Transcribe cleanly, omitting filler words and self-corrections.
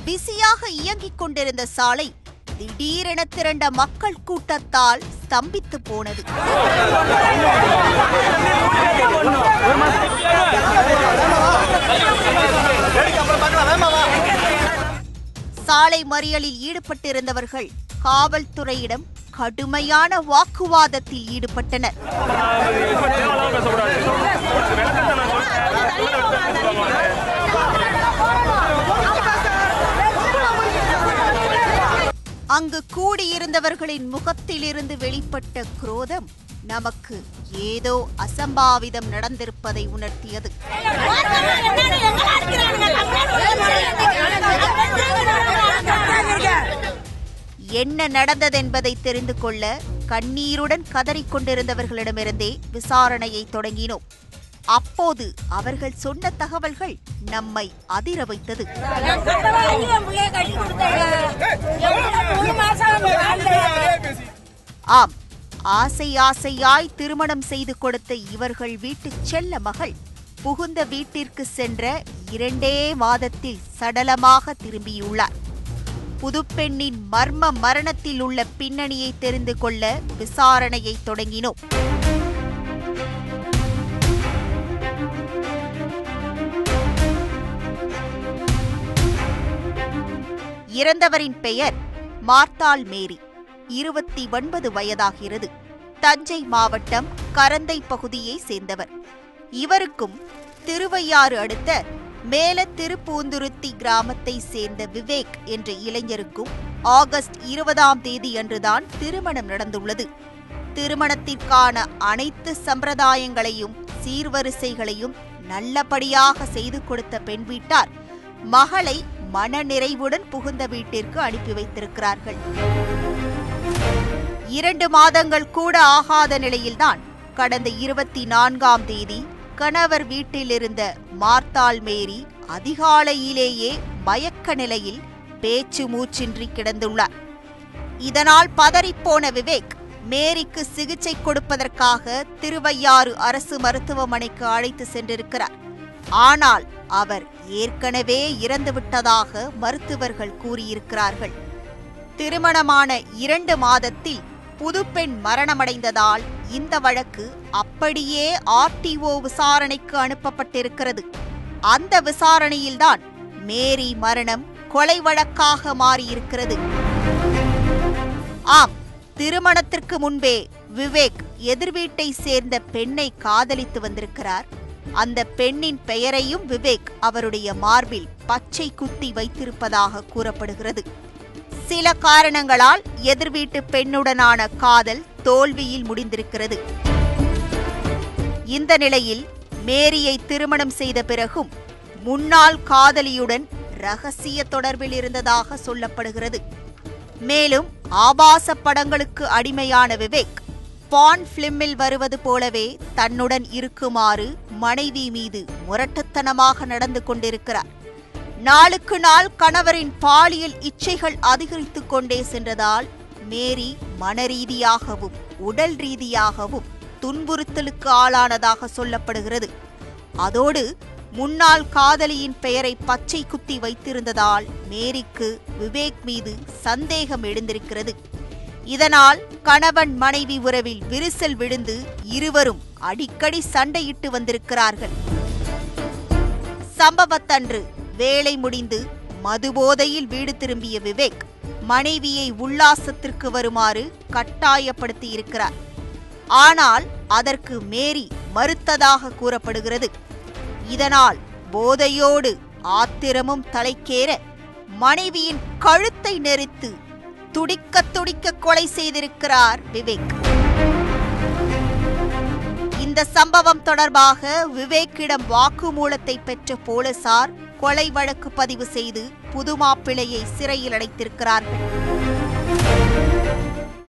பிஸியாக இயங்கிக் கொண்டிருந்த சாலை திடீரென திரண்ட மக்கள் கூட்டத்தால் ஸ்தம்பித்து போனது. சாலை மறியலில் ஈடுபட்டிருந்தவர்கள் காவல்துறையிடம் கடுமையான வாக்குவாதத்தில் ஈடுபட்டனர். அங்கு கூடியிருந்தவர்களின் முகத்திலிருந்து வெளிப்பட்ட குரோதம் நமக்கு ஏதோ அசம்பாவிதம் நடந்திருப்பதை உணர்த்தியது. என்ன நடந்ததென்பதை தெரிந்து கொள்ள கண்ணீருடன் கதறிக்கொண்டிருந்தவர்களிடமிருந்தே விசாரணையை தொடங்கினோம். அப்போது அவர்கள் சொன்ன தகவல்கள் நம்மை அதிர வைத்தது. ஆம், ஆசை ஆசையாய் திருமணம் செய்து கொடுத்த இவர்கள் வீட்டு செல்ல மகள் புகுந்த வீட்டிற்கு சென்ற 2 மாதத்தில் சடலமாக திரும்பியுள்ளார். புதுப்பெண்ணின் மர்ம மரணத்தில் உள்ள பின்னணியை தெரிந்து கொள்ள விசாரணையை தொடங்கினோம். இறந்தவரின் பெயர் மார்த்தாள் மேரி, 29 வயதாகிறது. தஞ்சை மாவட்டம் கரந்தை பகுதியை சேர்ந்தவர். இவருக்கும் திருவையாறு அடுத்த மேல திருப்பூந்துருத்தி கிராமத்தை சேர்ந்த விவேக் என்ற இளைஞருக்கும் ஆகஸ்ட் 20ஆம் தேதி அன்றுதான் திருமணம் நடந்துள்ளது. திருமணத்திற்கான அனைத்து சம்பிரதாயங்களையும் சீர்வரிசைகளையும் நல்லபடியாக செய்து கொடுத்த பெண் வீட்டார் மகளை மனநிறைவுடன் புகுந்த வீட்டிற்கு அனுப்பி வைத்திருக்கிறார்கள். 2 மாதங்கள் கூட ஆகாத நிலையில்தான் கடந்த 24ஆம் தேதி கணவர் வீட்டிலிருந்த மார்த்தாள் மேரி அதிகாலையிலேயே மயக்க நிலையில் பேச்சு மூச்சின்றி கிடந்துள்ளார். இதனால் பதறிப்போன விவேக் மேரிக்கு சிகிச்சை கொடுப்பதற்காக திருவையாறு அரசு மருத்துவமனைக்கு அழைத்து சென்றிருக்கிறார். ஆனால் அவர் ஏற்கனவே இறந்துவிட்டதாக மருத்துவர்கள் கூறியிருக்கிறார்கள். திருமணமான 2 மாதத்தில் புதுப்பெண் மரணமடைந்ததால் இந்த வழக்கு அப்படியே RTO விசாரணைக்கு அனுப்பப்பட்டிருக்கிறது. அந்த விசாரணையில்தான் மேரி மரணம் கொலை வழக்காக மாறியிருக்கிறது. ஆம், திருமணத்திற்கு முன்பே விவேக் எதிர்வீட்டை சேர்ந்த பெண்ணை காதலித்து வந்திருக்கிறார். அந்த பெண்ணின் பெயரையும் விவேக் அவருடைய மார்பில் பச்சை குத்தி வைத்திருப்பதாக கூறப்படுகிறது. சில காரணங்களால் எதிர்வீட்டு பெண்ணுடனான காதல் தோல்வியில் முடிந்திருக்கிறது. இந்த நிலையில் மேரியை திருமணம் செய்த பிறகும் முன்னாள் காதலியுடன் ரகசிய தொடர்பில் இருந்ததாக சொல்லப்படுகிறது. மேலும் ஆபாச படங்களுக்கு அடிமையான விவேக் பான் பிலிமில் வருவது போலவே தன்னுடன் இருக்குமாறு மனைவி மீது முரட்டுத்தனமாக நடந்து கொண்டிருக்கிறார். நாளுக்கு நாள் கணவரின் பாலியல் இச்சைகள் அதிகரித்துக் கொண்டே சென்றதால் மேரி மனரீதியாகவும் உடல் ரீதியாகவும் துன்புறுத்தலுக்கு ஆளானதாக சொல்லப்படுகிறது. அதோடு முன்னாள் காதலியின் பெயரை பச்சை குத்தி வைத்திருந்ததால் மேரிக்கு விவேக் மீது சந்தேகம் எழுந்திருக்கிறது. இதனால் கணவன் மனைவி உறவில் விரிசல் விழுந்து இருவரும் அடிக்கடி சண்டையிட்டு வந்திருக்கிறார்கள். சம்பவத்தன்று வேலை முடிந்து மதுபோதையில் வீடு திரும்பிய விவேக் மனைவியை உல்லாசத்திற்கு வருமாறு கட்டாயப்படுத்தி இருக்கிறார். ஆனால் அதற்கு மேரி மறுத்ததாக கூறப்படுகிறது. இதனால் போதையோடு ஆத்திரமும் தலைக்கேற மனைவியின் கழுத்தை நெரித்து துடிக்க துடிக்க கொலை செய்திருக்கிறார் விவேக். இந்த சம்பவம் தொடர்பாக விவேக்கிடம் வாக்குமூலத்தை பெற்ற போலீசார் கொலை வழக்கு பதிவு செய்து புதுமாப்பிள்ளையை சிறையில் அடைத்திருக்கிறார்கள்.